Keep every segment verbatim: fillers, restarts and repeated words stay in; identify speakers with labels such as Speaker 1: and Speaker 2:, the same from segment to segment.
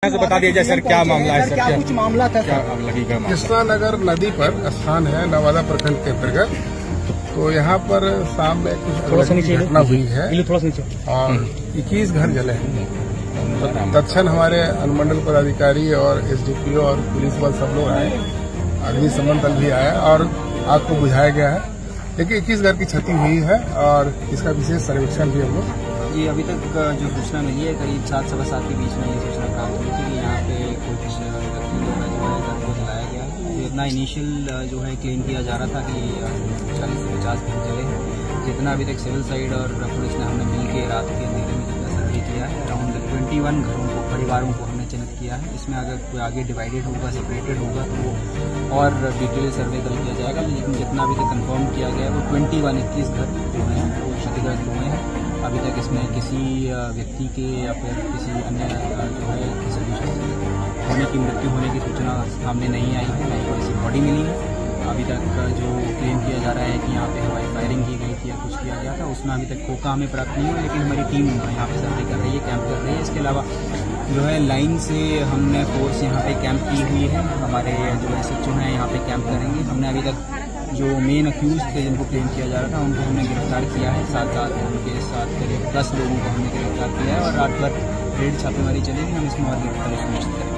Speaker 1: तो बता दीजिए सर, क्या मामला है सर?
Speaker 2: क्या कुछ मामला था? क्या
Speaker 1: लगेगा?
Speaker 3: कृष्णा नगर नदी पर स्थान है, नवादा प्रखंड के अंतर्गत। तो यहाँ पर शाम में कुछ घटना हुई है और इक्कीस घर जले हैं। तत्क्षण हमारे अनुमंडल पदाधिकारी और एसडीपीओ और पुलिस बल सब लोग आए, अग्निशमन दल भी आया और आग को बुझाया गया है। लेकिन इक्कीस घर की क्षति हुई है और इसका विशेष सर्वेक्षण भी हम लोग
Speaker 4: जी अभी तक जो सूचना मिली है करीब सात सवा सात के बीच में ये सूचना प्राप्त हुई थी कि यहाँ पे कुछ व्यक्ति द्वारा जो है घर को जलाया गया है। इतना इनिशियल जो है क्लेम किया जा रहा था कि चालीस से पचास घर जले हैं। जितना अभी तक सिविल साइड और पुलिस ने हमने मिल के रात के अंधेरे में जितना सर्वे किया है, अराउंड ट्वेंटी वन घरों को, परिवारों को हमने चिन्हित किया है। इसमें अगर कोई आगे डिवाइडेड होगा, सेपरेटेड होगा तो वो और डिटेल सर्वे कर किया जाएगा। लेकिन जितना अभी तक कन्फर्म किया गया है वो ट्वेंटी वन इक्कीस घर जो हैं वो क्षतिग्रस्त हुए हैं। अभी तक इसमें किसी व्यक्ति के या फिर किसी अन्य जो है किसी होने की मृत्यु होने की सूचना सामने नहीं आई है, नहीं कोई बॉडी मिली है। अभी तक जो क्लेम किया जा रहा है कि यहाँ पे हवाई फायरिंग की गई थी या कुछ किया गया था, उसमें अभी तक खोखा हमें प्राप्त नहीं हुआ। लेकिन हमारी टीम यहाँ पे सर्वे कर रही है, कैंप कर रही है। इसके अलावा जो है लाइन से हमने फोर्स यहाँ पे कैंप की हुई है। हमारे जो एस एच ओ हैं यहाँ पे कैंप करेंगे। हमने अभी तक जो मेन अक्यूज थे जिनको क्लेम किया जा रहा था उनको हमने गिरफ्तार किया है। साथ साथ उनके साथ करीब दस लोगों को हमने गिरफ्तार किया है और रात भर रेड छापेमारी चलेगी। हम इसमें और गिरफ्तारी सुनिश्चित करेंगे।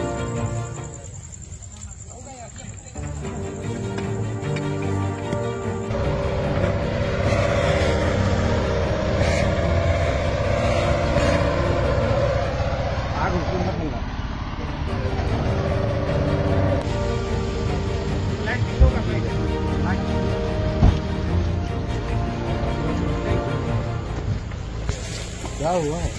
Speaker 2: क्या हुआ है?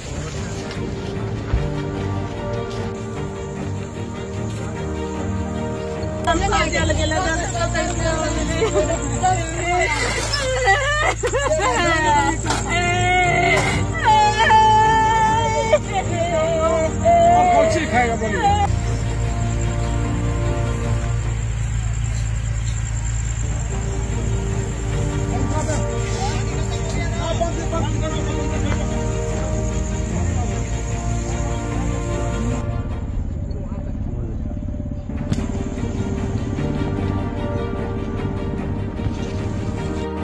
Speaker 3: खाएगा बोलिए।